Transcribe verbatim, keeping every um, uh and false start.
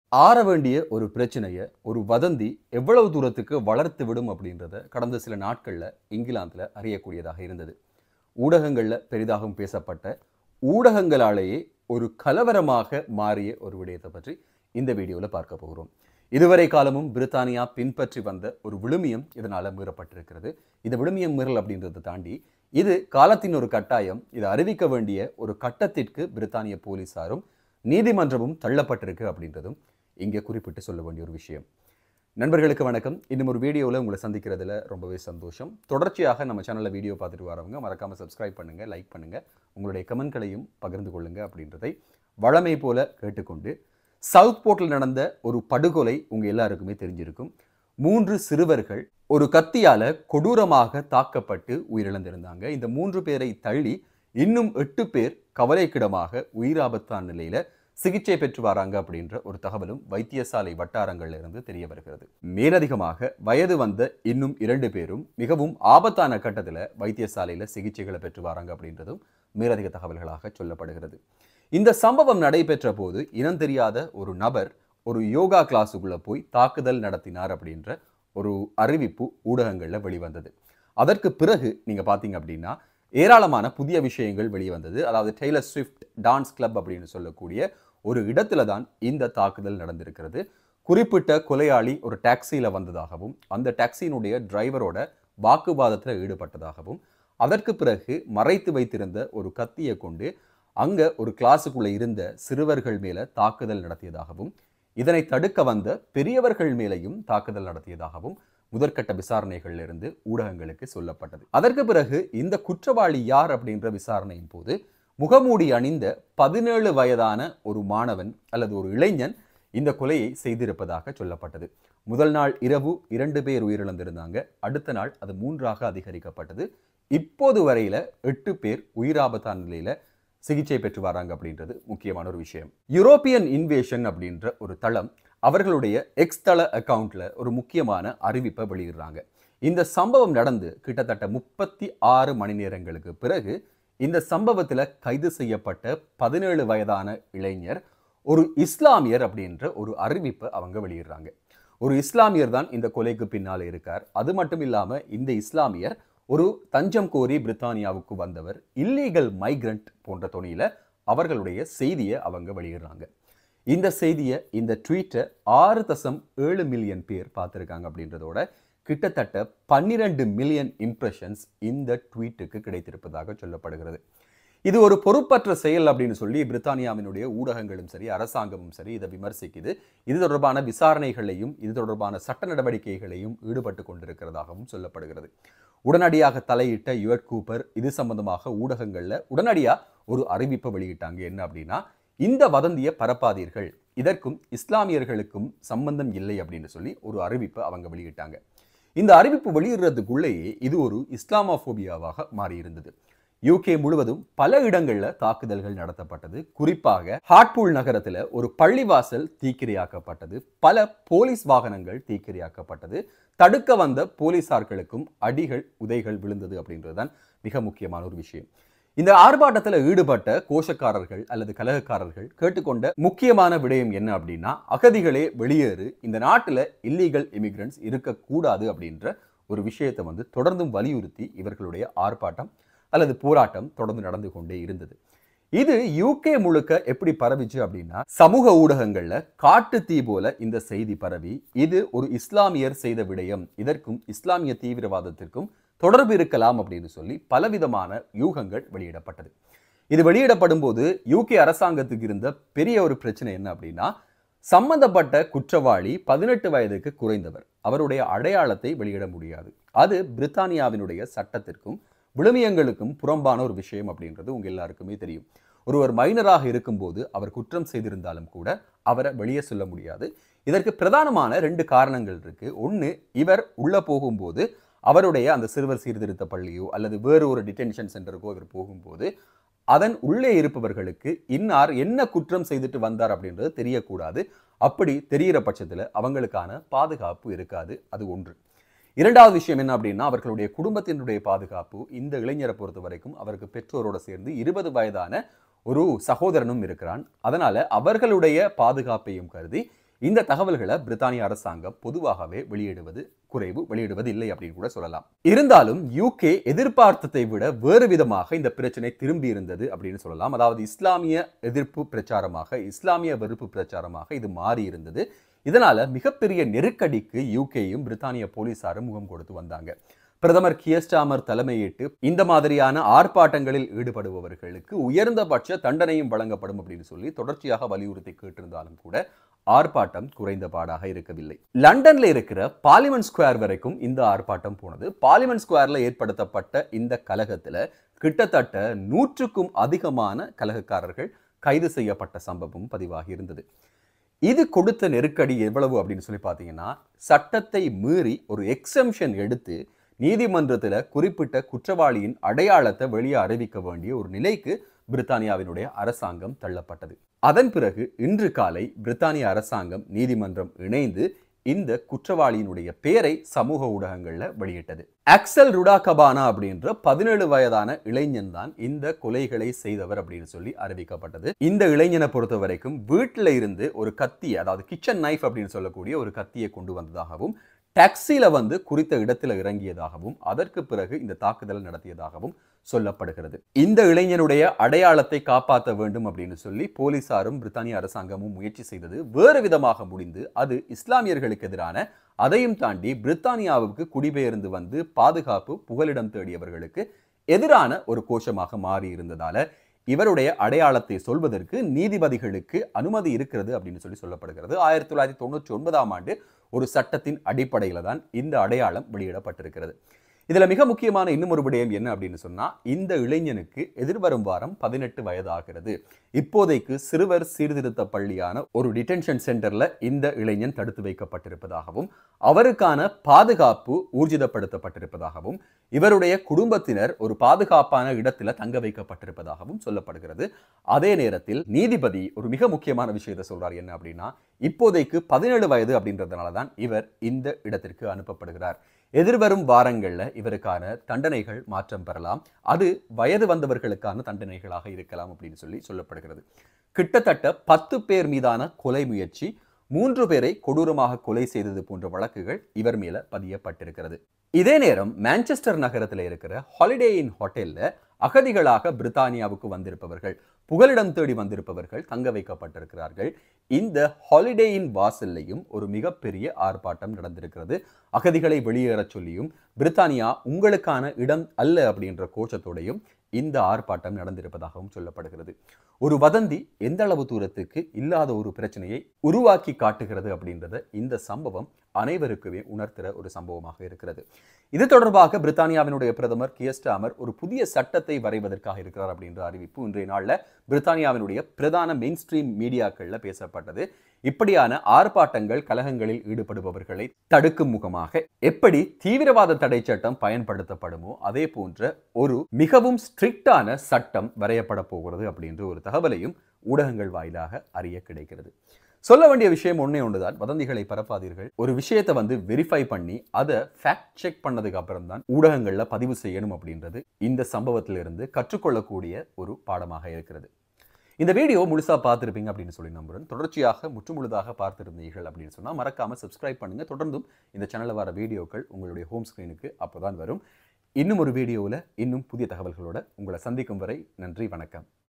ஆற வேண்டிய ஒரு பிரச்சனைய, ஒரு வதந்தி எவ்வளவு தூரத்துக்கு வளர்த்து விடும் அப்படின்றத கடந்த சில நாட்கள்ல இங்கிலாந்துல அறியக்கூடியதாக இருந்தது. ஊடகங்கள்ல பெரிதாகவும் பேசப்பட்ட, ஊடகங்களாலேயே ஒரு கலவரமாக மாறிய ஒரு விடயத்தை பற்றி இந்த வீடியோல பார்க்க போகிறோம். இதுவரை காலமும் பிரித்தானியா பின்பற்றி வந்த ஒரு விழுமியம் இதனால மீறப்பட்டிருக்கிறது. இந்த விழுமியம் மீறல் அப்படின்றத தாண்டி இது காலத்தின் ஒரு கட்டாயம். இதை அறிவிக்க வேண்டிய ஒரு கட்டத்திற்கு பிரித்தானிய போலீசாரும் நீதிமன்றமும் தள்ளப்பட்டிருக்கு அப்படின்றதும் இங்கே குறிப்பிட்டு சொல்ல வேண்டிய ஒரு விஷயம். நண்பர்களுக்கு வணக்கம். இன்னும் ஒரு வீடியோவில் உங்களை சந்திக்கிறதுல ரொம்பவே சந்தோஷம். தொடர்ச்சியாக நம்ம சேனலில் வீடியோ பார்த்துட்டு வரவங்க மறக்காமல் சப்ஸ்கிரைப் பண்ணுங்கள், லைக் பண்ணுங்கள், உங்களுடைய கமெண்ட்களையும் பகிர்ந்து கொள்ளுங்க அப்படின்றதை வழமை போல கேட்டுக்கொண்டு, சவுத் போர்ட்டில் நடந்த ஒரு படுகொலை உங்கள் எல்லாருக்குமே தெரிஞ்சிருக்கும். மூன்று சிறுவர்கள் ஒரு கத்தியால கொடூரமாக தாக்கப்பட்டு உயிரிழந்திருந்தாங்க. இந்த மூன்று பேரை தள்ளி இன்னும் எட்டு பேர் கவலைக்கிடமாக உயிராபத்தான நிலையில சிகிச்சை பெற்று வராங்க அப்படின்ற ஒரு தகவலும் வைத்தியசாலை வட்டாரங்கள்ல இருந்து தெரிய வருகிறது. மேலதிகமாக வயது வந்த இன்னும் இரண்டு பேரும் மிகவும் ஆபத்தான கட்டத்தில் வைத்தியசாலையில சிகிச்சைகளை பெற்று வராங்க அப்படின்றதும் மேலதிக தகவல்களாக சொல்லப்படுகிறது. இந்த சம்பவம் நடைபெற்ற போது இனம் தெரியாத ஒரு நபர் ஒரு யோகா கிளாஸுக்குள்ள போய் தாக்குதல் நடத்தினார் அப்படின்ற ஒரு அறிவிப்பு ஊடகங்கள்ல வெளிவந்தது. அதற்கு பிறகு நீங்க பாத்தீங்க அப்படின்னா ஏராளமான புதிய விஷயங்கள் வெளிவந்தது. அதாவது டெய்லர் ஸ்விஃப்ட் டான்ஸ் கிளப் அப்படின்னு சொல்லக்கூடிய ஒரு இடத்துல தான் இந்த தாக்குதல் நடந்திருக்கிறது. குறிப்பிட்ட கொலையாளி ஒரு டாக்ஸியில் வந்ததாகவும், அந்த டாக்ஸியினுடைய டிரைவரோட வாக்குவாதத்தில் ஈடுபட்டதாகவும், அதற்கு பிறகு மறைத்து வைத்திருந்த ஒரு கத்தியை கொண்டு அங்க ஒரு கிளாஸுக்குள்ள இருந்த சிறுவர்கள் மேல தாக்குதல் நடத்தியதாகவும், இதனை தடுக்க வந்த பெரியவர்கள் மேலையும் தாக்குதல் நடத்தியதாகவும் முதற்கட்ட விசாரணைகள்ல இருந்து ஊடகங்களுக்கு சொல்லப்பட்டது. அதற்கு பிறகு இந்த குற்றவாளி யார் அப்படின்ற விசாரணையின் போது முகமூடி அணிந்த பதினேழு வயதான ஒரு மாணவன் அல்லது ஒரு இளைஞன் இந்த கொலையை செய்திருப்பதாக சொல்லப்பட்டது. முதல் நாள் இரவு இரண்டு பேர் உயிரிழந்திருந்தாங்க. அடுத்த நாள் அது மூன்றாக அதிகரிக்கப்பட்டது. இப்போது வரையில எட்டு பேர் உயிராபத்தான நிலையில சிகிச்சை பெற்று வராங்க அப்படின்றது முக்கியமான ஒரு விஷயம். யூரோப்பியன் இன்வேஷன் அப்படின்ற ஒரு தளம் அவர்களுடைய எக்ஸ் தள அக்கவுண்ட்ல ஒரு முக்கியமான அறிவிப்பை வெளியிடுறாங்க. இந்த சம்பவம் நடந்து கிட்டத்தட்ட முப்பத்தி ஆறு மணி நேரங்களுக்கு பிறகு இந்த சம்பவத்தில் கைது செய்யப்பட்ட பதினேழு வயதான இளைஞர் ஒரு இஸ்லாமியர் அப்படின்ற ஒரு அறிவிப்பை அவங்க வெளியிடுறாங்க. ஒரு இஸ்லாமியர் தான் இந்த கொலைக்கு பின்னால் இருக்கார். அது மட்டும் இல்லாம இந்த இஸ்லாமியர் ஒரு தஞ்சம் கோரி பிரித்தானியாவுக்கு வந்தவர், இல்லீகல் மைக்ரண்ட் போன்ற தொனியில அவர்களுடைய செய்தியை அவங்க வெளியிடுறாங்க. இந்த செய்தியை, இந்த ட்வீட்டை ஆறு தசம் ஏழு மில்லியன் பேர் பார்த்துருக்காங்க அப்படின்றதோட கிட்டத்தட்ட பன்னிரண்டு மில்லியன் இம்ப்ரெஷன்ஸ் இந்த ட்வீட்டுக்கு கிடைத்திருப்பதாக சொல்லப்படுகிறது. இது ஒரு பொறுப்பற்ற செயல் அப்படின்னு சொல்லி பிரித்தானியாவினுடைய ஊடகங்களும் சரி, அரசாங்கமும் சரி இதை விமர்சிக்குது. இது தொடர்பான விசாரணைகளையும் இது தொடர்பான சட்ட நடவடிக்கைகளையும் ஈடுபட்டு கொண்டிருக்கிறதாகவும் சொல்லப்படுகிறது. உடனடியாக தலையிட்ட யுவர்ட் கூப்பர் இது சம்பந்தமாக ஊடகங்கள்ல உடனடியாக ஒரு அறிவிப்பை வெளியிட்டாங்க. என்ன அப்படின்னா, இந்த வதந்தியை பரப்பாதீர்கள், இதற்கும் இஸ்லாமியர்களுக்கும் சம்பந்தம் இல்லை அப்படின்னு சொல்லி ஒரு அறிவிப்பை அவங்க வெளியிட்டாங்க. இந்த அறிவிப்பு வெளியிடுறதுக்குள்ளேயே இது ஒரு இஸ்லாமோபோபியாவாக மாறியிருந்தது. யூகே முழுவதும் பல இடங்கள்ல தாக்குதல்கள் நடத்தப்பட்டது. குறிப்பாக ஹார்ட்பூல் நகரத்துல ஒரு பள்ளிவாசல் தீக்கிரையாக்கப்பட்டது. பல போலீஸ் வாகனங்கள் தீக்கிரையாக்கப்பட்டது. தடுக்க வந்த போலீசார்களுக்கும் அடிகள் உதைகள் விழுந்தது அப்படின்றதுதான் மிக முக்கியமான ஒரு விஷயம். இந்த ஆர்ப்பாட்டத்தில் ஈடுபட்ட கோஷக்காரர்கள் அல்லது கலகக்காரர்கள் கேட்டுக்கொண்ட முக்கியமான விடயம் என்ன அப்படின்னா, அகதிகளே வெளியேறு, இந்த நாட்டில் இல்லீகல் இமிகிரண்ட்ஸ் இருக்கக்கூடாது அப்படின்ற ஒரு விஷயத்தை வந்து தொடர்ந்தும் வலியுறுத்தி இவர்களுடைய ஆர்ப்பாட்டம் அல்லது போராட்டம் தொடர்ந்து நடந்து கொண்டே இருந்தது. இது யூகே முழுக்க எப்படி பரவிச்சு அப்படின்னா, சமூக ஊடகங்கள்ல காட்டு தீ போல இந்த செய்தி பரவி, இது ஒரு இஸ்லாமியர் செய்த விடயம், இதற்கும் இஸ்லாமிய தீவிரவாதத்திற்கும் தொடர்பு இருக்கலாம் அப்படின்னு சொல்லி பலவிதமான யூகங்கள் வெளியிடப்பட்டது. இது வெளியிடப்படும் போது யூகே அரசாங்கத்துக்கு இருந்த பெரிய ஒரு பிரச்சனை என்ன அப்படின்னா, சம்பந்தப்பட்ட குற்றவாளி பதினெட்டு வயதுக்கு குறைந்தவர், அவருடைய அடையாளத்தை வெளியிட முடியாது. அது பிரித்தானியாவினுடைய சட்டத்திற்கும் விழுமியங்களுக்கும் புறம்பான ஒரு விஷயம் அப்படின்றது உங்க எல்லாருக்குமே தெரியும். ஒருவர் மைனராக இருக்கும்போது அவர் குற்றம் செய்திருந்தாலும் கூட அவரை வெளியே சொல்ல முடியாது. இதற்கு பிரதானமான ரெண்டு காரணங்கள் இருக்கு. ஒன்று, இவர் உள்ள போகும்போது அவருடைய அந்த சிறுவர் சீர்திருத்த பள்ளியோ அல்லது வேறு ஒரு டிடென்ஷன் சென்டருக்கோ இவர் போகும்போது அதன் உள்ளே இருப்பவர்களுக்கு இன்னார் என்ன குற்றம் செய்துட்டு வந்தார் அப்படின்றது தெரியக்கூடாது. அப்படி தெரிகிற பட்சத்தில் அவங்களுக்கான பாதுகாப்பு இருக்காது. அது ஒன்று. இரண்டாவது விஷயம் என்ன அப்படின்னா, அவர்களுடைய குடும்பத்தினுடைய பாதுகாப்பு. இந்த இளைஞரை பொறுத்த வரைக்கும் அவருக்கு பெற்றோரோட சேர்ந்து இருபது வயதான ஒரு சகோதரனும் இருக்கிறான். அதனால அவர்களுடைய பாதுகாப்பையும் கருதி இந்த தகவல்களை பிரித்தானிய அரசாங்கம் பொதுவாகவே வெளியிடுவது குறைவு, வெளியிடுவது இல்லை அப்படின்னு கூட சொல்லலாம். இருந்தாலும் யூகே எதிர்பார்த்ததை விட வேறு விதமாக இந்த பிரச்சனை திரும்பி இருந்தது அப்படின்னு சொல்லலாம். அதாவது இஸ்லாமிய எதிர்ப்பு பிரச்சாரமாக, இஸ்லாமிய வெறுப்பு பிரச்சாரமாக இது மாறி இருந்தது. இதனால மிகப்பெரிய நெருக்கடிக்கு யூகேயும் பிரித்தானிய போலீசாரும் முகம் கொடுத்து வந்தாங்க. பிரதமர் கியர் ஸ்டார்மர் தலைமையேற்று இந்த மாதிரியான ஆர்ப்பாட்டங்களில் ஈடுபடுபவர்களுக்கு உயர்ந்தபட்ச தண்டனையும் வழங்கப்படும் அப்படின்னு சொல்லி தொடர்ச்சியாக வலியுறுத்தி கேட்டிருந்தாலும் கூட ஆர்ப்பாட்டம் குறைந்த பாடாக இருக்கவில்லை. லண்டன்ல இருக்கிற பார்லிமெண்ட் ஸ்கொயர் வரைக்கும் இந்த ஆர்ப்பாட்டம் போனது. பார்லிமெண்ட் ஸ்கொயர்ல ஏற்படுத்தப்பட்ட இந்த கலகத்துல கிட்டத்தட்ட நூற்றுக்கும் அதிகமான கலகக்காரர்கள் கைது செய்யப்பட்ட சம்பவம் பதிவாகி இருந்தது. இது கொடுத்த நெருக்கடி எவ்வளவு அப்படின்னு சொல்லி பார்த்தீங்கன்னா, சட்டத்தை மீறி ஒரு எக்ஸம்ஷன் எடுத்து நீதிமன்றத்தில் குறிப்பிட்ட குற்றவாளியின் அடையாளத்தை வெளியே அறிவிக்க வேண்டிய ஒரு நிலைக்கு பிரித்தானியாவினுடைய அரசாங்கம் தள்ளப்பட்டது. அதன் பிறகு இன்று காலை பிரித்தானிய அரசாங்கம் நீதிமன்றம் இணைந்து இந்த குற்றவாளியினுடைய பெயரை சமூக ஊடகங்கள்ல வெளியிட்டது. ஆக்சல் ருடாகபானா அப்படின்ற பதினேழு வயதான இளைஞன் தான் இந்த கொலைகளை செய்தவர் அப்படின்னு சொல்லி அறிவிக்கப்பட்டது. இந்த இளைஞனை பொறுத்த வரைக்கும் வீட்டில இருந்து ஒரு கத்தியை, அதாவது கிச்சன் நைஃப் அப்படின்னு சொல்லக்கூடிய ஒரு கத்தியை கொண்டு வந்ததாகவும், டாக்ஸில வந்து குறித்த இடத்துல இறங்கியதாகவும், அதற்கு பிறகு இந்த தாக்குதல் நடத்தியதாகவும் சொல்லப்படுகிறது. இந்த இளைஞனுடைய அடையாளத்தை காப்பாற்ற வேண்டும் அப்படின்னு சொல்லி போலீசாரும் பிரித்தானிய அரசாங்கமும் முயற்சி செய்தது வேறு விதமாக முடிந்து அது இஸ்லாமியர்களுக்கு எதிரான, அதையும் தாண்டி பிரித்தானியாவுக்கு குடிபெயர்ந்து வந்து பாதுகாப்பு புகலிடம் தேடியவர்களுக்கு எதிரான ஒரு கோஷமாக மாறி இருந்ததால இவருடைய அடையாளத்தை சொல்வதற்கு நீதிபதிகளுக்கு அனுமதி இருக்கிறது அப்படின்னு சொல்லி சொல்லப்படுகிறது. ஆயிரத்தி தொள்ளாயிரத்தி தொண்ணூற்றி ஒன்பதாம் ஆண்டு ஒரு சட்டத்தின் அடிப்படையில தான் இந்த அடையாளம் வெளியிடப்பட்டிருக்கிறது. இதுல மிக முக்கியமான இன்னும் ஒரு விடயம் என்ன அப்படின்னு சொன்னா, இந்த இளைஞனுக்கு எதிர்வரும் வாரம் பதினெட்டு வயது ஆகிறது. இப்போதைக்கு சிறுவர் சீர்திருத்த பள்ளியான ஒரு டிடென்ஷன் சென்டர்ல இந்த இளைஞன் தடுத்து வைக்கப்பட்டிருப்பதாகவும், அவருக்கான பாதுகாப்பு ஊர்ஜிதப்படுத்தப்பட்டிருப்பதாகவும், இவருடைய குடும்பத்தினர் ஒரு பாதுகாப்பான இடத்துல தங்க வைக்கப்பட்டிருப்பதாகவும் சொல்லப்படுகிறது. அதே நேரத்தில் நீதிபதி ஒரு மிக முக்கியமான விஷயத்தை சொல்றார். என்ன அப்படின்னா, இப்போதைக்கு பதினேழு வயது அப்படின்றதுனால தான் இவர் இந்த இடத்திற்கு அனுப்பப்படுகிறார். எதிர்வரும் வாரங்கள்ல இவருக்கான தண்டனைகள் மாற்றம் பெறலாம். அது வயது வந்தவர்களுக்கான தண்டனைகளாக இருக்கலாம் அப்படின்னு சொல்லி சொல்லப்படுகிறது. கிட்டத்தட்ட பத்து பேர் மீதான கொலை முயற்சி, மூன்று பேரை கொடூரமாக கொலை செய்தது போன்ற வழக்குகள் இவர் மேல பதியப்பட்டிருக்கிறது. இதே நேரம் மான்செஸ்டர் நகரத்தில் இருக்கிற ஹாலிடே இன் ஹோட்டல்ல அகதிகளாக பிரித்தானியாவுக்கு வந்திருப்பவர்கள், புகலிடம் தேடி வந்திருப்பவர்கள் தங்க வைக்கப்பட்டிருக்கிறார்கள். இந்த ஹாலிடே இன் வாசல்லையும் ஒரு மிகப்பெரிய ஆர்ப்பாட்டம் நடந்திருக்கிறது. அகதிகளை வெளியேறச் சொல்லியும், பிரித்தானியா உங்களுக்கான இடம் அல்ல அப்படின்ற கோஷத்தோடையும் இந்த ஆர்ப்பாட்டம் நடந்திருப்பதாகவும் சொல்லப்படுகிறது. ஒரு வதந்தி எந்த அளவு தூரத்துக்கு இல்லாத ஒரு பிரச்சனையை உருவாக்கி காட்டுகிறது அப்படின்றத இந்த சம்பவம் அனைவருக்குமே உணர்த்துற ஒரு சம்பவமாக இருக்கிறது. இது தொடர்பாக பிரித்தானியாவினுடைய பிரதமர் கியர் ஸ்டார்மர் ஒரு புதிய சட்டத்தை வரைவதற்காக இருக்கிறார் அப்படின்ற அறிவிப்பு இன்றைய நாள்ல பிரித்தானியாவினுடைய பிரதான மெயின் ஸ்ட்ரீம் மீடியாக்கள்ல பேசப்பட்டது. இப்படியான ஆர்ப்பாட்டங்கள், கலகங்களில் ஈடுபடுபவர்களை தடுக்கும் முகமாக எப்படி தீவிரவாத தடை சட்டம் பயன்படுத்தப்படுமோ அதே போன்ற ஒரு மிகவும் ஸ்ட்ரிக்டான சட்டம் வரையப்பட போகிறது அப்படின்ற ஒரு தகவலையும் ஊடகங்கள் வாயிலாக அறிய கிடைக்கிறது. சொல்ல வேண்டிய விஷயம் ஒன்னே ஒன்றுதான், வதந்திகளை பரப்பாதீர்கள். ஒரு விஷயத்தை வந்து வெரிஃபை பண்ணி அதை ஃபேக்ட் செக் பண்ணதுக்கு அப்புறம் தான் ஊடகங்கள்ல பதிவு செய்யணும் அப்படின்றது இந்த சம்பவத்திலிருந்து கற்றுக்கொள்ளக்கூடிய ஒரு பாடமாக இருக்கிறது. இந்த வீடியோ முழுசா பார்த்துருப்பீங்க அப்படின்னு சொல்லி நம்புறேன். தொடர்ச்சியாக முற்றுமுழுதாக பார்த்திருந்தீர்கள் அப்படின்னு சொன்னா மறக்காம சப்ஸ்கிரைப் பண்ணுங்க. தொடர்ந்தும் இந்த சேனல்ல வர வீடியோக்கள் உங்களுடைய ஹோம் ஸ்கிரீனுக்கு அப்போதான் வரும். இன்னும் ஒரு வீடியோவில் இன்னும் புதிய தகவல்களோட உங்களை சந்திக்கும் வரை நன்றி, வணக்கம்.